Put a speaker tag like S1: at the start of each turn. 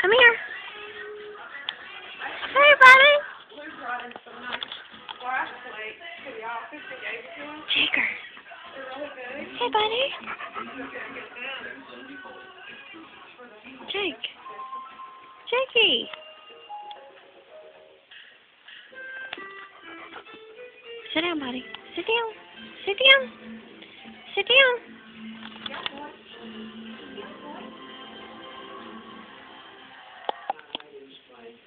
S1: Come here. Hey, buddy. Shaker. Hey, buddy. Jake. Jakey. Sit down, buddy. Sit down. Sit down. Sit down.